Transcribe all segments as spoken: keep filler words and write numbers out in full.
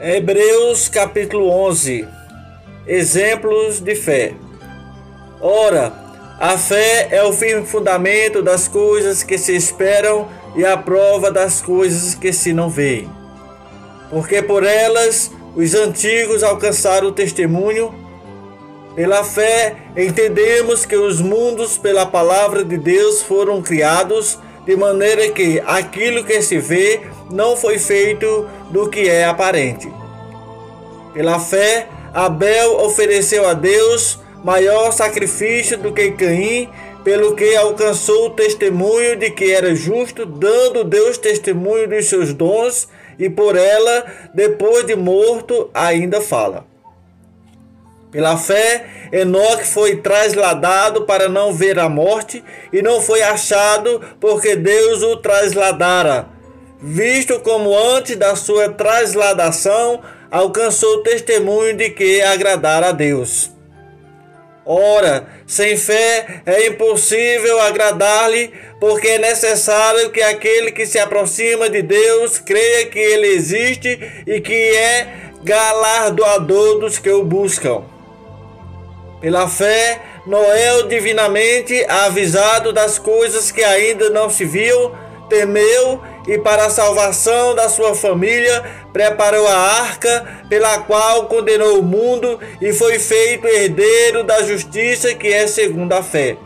Hebreus capítulo onze. Exemplos de fé. Ora, a fé é o firme fundamento das coisas que se esperam e a prova das coisas que se não veem. Porque por elas os antigos alcançaram o testemunho. Pela fé entendemos que os mundos pela palavra de Deus foram criados, de maneira que aquilo que se vê não foi feito do que é aparente. Pela fé, Abel ofereceu a Deus maior sacrifício do que Caim, pelo que alcançou o testemunho de que era justo, dando Deus testemunho dos seus dons, e por ela, depois de morto, ainda fala. Pela fé, Enoque foi trasladado para não ver a morte, e não foi achado porque Deus o trasladara, visto como antes da sua trasladação alcançou o testemunho de que agradara a Deus. Ora, sem fé é impossível agradar-lhe, porque é necessário que aquele que se aproxima de Deus creia que ele existe e que é galardoador dos que o buscam. Pela fé, Noé, divinamente avisado das coisas que ainda não se viam, temeu e para a salvação da sua família preparou a arca, pela qual condenou o mundo e foi feito herdeiro da justiça que é segundo a fé.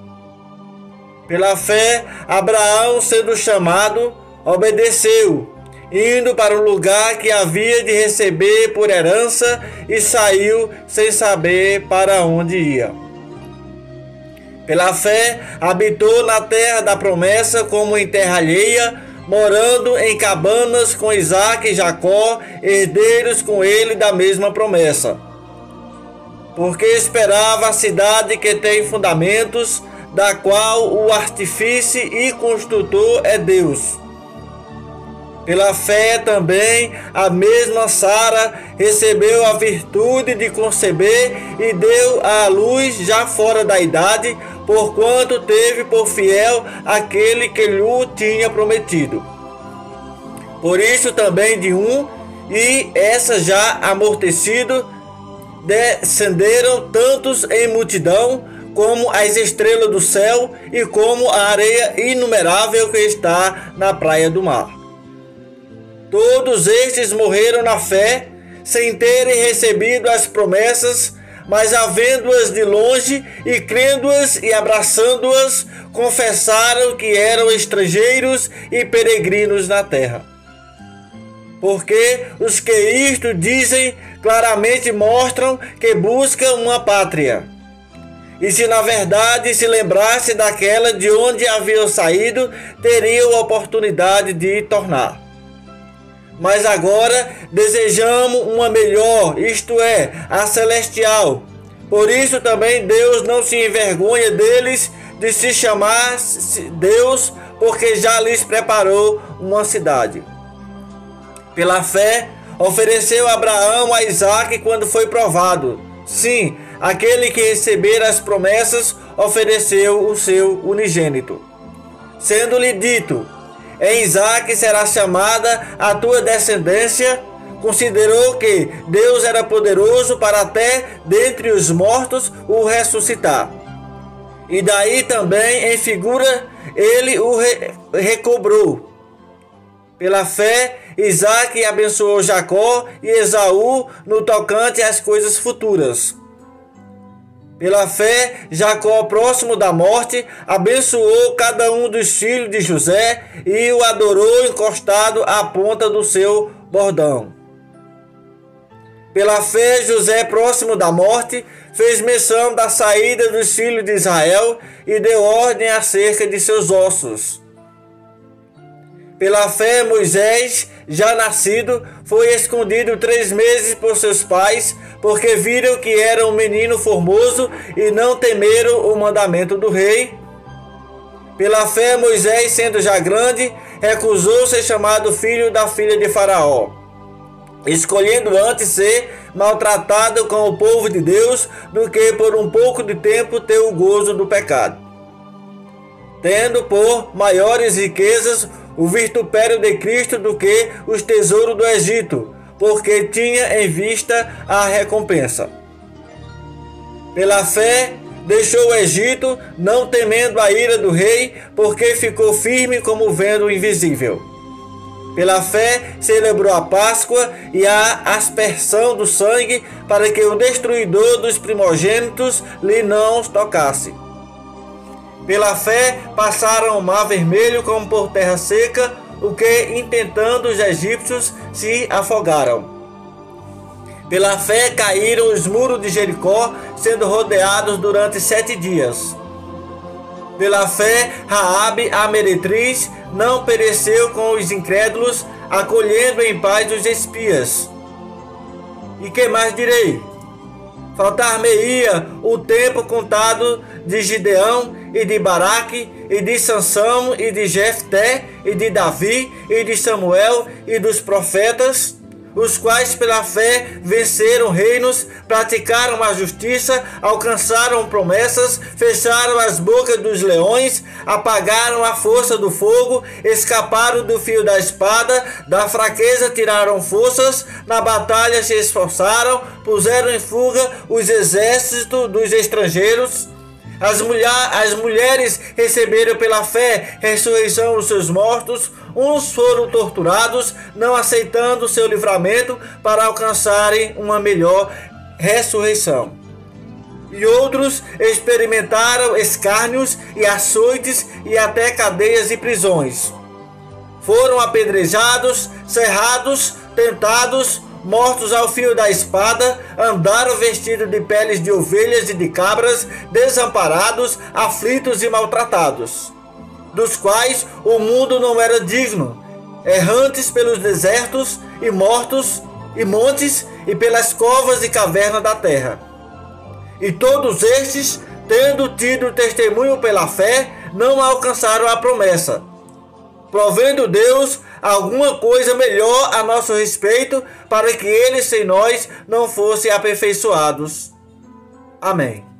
Pela fé, Abraão, sendo chamado, obedeceu, indo para o lugar que havia de receber por herança, e saiu sem saber para onde ia. Pela fé, habitou na terra da promessa como em terra alheia, morando em cabanas com Isaque e Jacó, herdeiros com ele da mesma promessa. Porque esperava a cidade que tem fundamentos, da qual o artífice e construtor é Deus. Pela fé também, a mesma Sara recebeu a virtude de conceber e deu à luz já fora da idade, porquanto teve por fiel aquele que lhe tinha prometido. Por isso também de um, e essa já amortecido, descenderam tantos em multidão, como as estrelas do céu e como a areia inumerável que está na praia do mar. Todos estes morreram na fé, sem terem recebido as promessas, mas havendo-as de longe e crendo-as e abraçando-as, confessaram que eram estrangeiros e peregrinos na terra. Porque os que isto dizem claramente mostram que buscam uma pátria. E se na verdade se lembrasse daquela de onde haviam saído, teriam oportunidade de tornar. Mas agora desejamos uma melhor, isto é, a celestial. Por isso também Deus não se envergonha deles de se chamar Deus, porque já lhes preparou uma cidade. Pela fé, ofereceu Abraão a Isaque quando foi provado. Sim, aquele que recebera as promessas ofereceu o seu unigênito. Sendo-lhe dito: em Isaque será chamada a tua descendência, considerou que Deus era poderoso para até dentre os mortos o ressuscitar. E daí também em figura ele o re recobrou. Pela fé, Isaque abençoou Jacó e Esaú no tocante às coisas futuras. Pela fé, Jacó, próximo da morte, abençoou cada um dos filhos de José e o adorou encostado à ponta do seu bordão. Pela fé, José, próximo da morte, fez menção da saída dos filhos de Israel e deu ordem acerca de seus ossos. Pela fé, Moisés, já nascido, foi escondido três meses por seus pais, porque viram que era um menino formoso e não temeram o mandamento do rei. Pela fé, Moisés, sendo já grande, recusou ser chamado filho da filha de Faraó, escolhendo antes ser maltratado com o povo de Deus do que por um pouco de tempo ter o gozo do pecado. Tendo por maiores riquezas o vitupério de Cristo do que os tesouros do Egito, porque tinha em vista a recompensa. Pela fé, deixou o Egito, não temendo a ira do rei, porque ficou firme como vendo o invisível. Pela fé, celebrou a Páscoa e a aspersão do sangue, para que o destruidor dos primogênitos lhe não tocasse. Pela fé, passaram o mar vermelho como por terra seca, o que, intentando os egípcios, se afogaram. Pela fé, caíram os muros de Jericó, sendo rodeados durante sete dias. Pela fé, Raabe, a meretriz, não pereceu com os incrédulos, acolhendo em paz os espias. E que mais direi? Faltar-me-ia o tempo contado de Gideão e de Baraque, e de Sansão, e de Jefté, e de Davi, e de Samuel, e dos profetas, os quais pela fé venceram reinos, praticaram a justiça, alcançaram promessas, fecharam as bocas dos leões, apagaram a força do fogo, escaparam do fio da espada, da fraqueza tiraram forças, na batalha se esforçaram, puseram em fuga os exércitos dos estrangeiros. As, mulher, as mulheres receberam pela fé ressurreição dos seus mortos, uns foram torturados, não aceitando o seu livramento para alcançarem uma melhor ressurreição. E outros experimentaram escárnios e açoites e até cadeias e prisões. Foram apedrejados, cerrados, tentados, mortos ao fio da espada, andaram vestidos de peles de ovelhas e de cabras, desamparados, aflitos e maltratados, dos quais o mundo não era digno, errantes pelos desertos e mortos e montes e pelas covas e cavernas da terra. E todos estes, tendo tido testemunho pela fé, não alcançaram a promessa, provendo Deus alguma coisa melhor a nosso respeito, para que eles sem nós não fossem aperfeiçoados. Amém.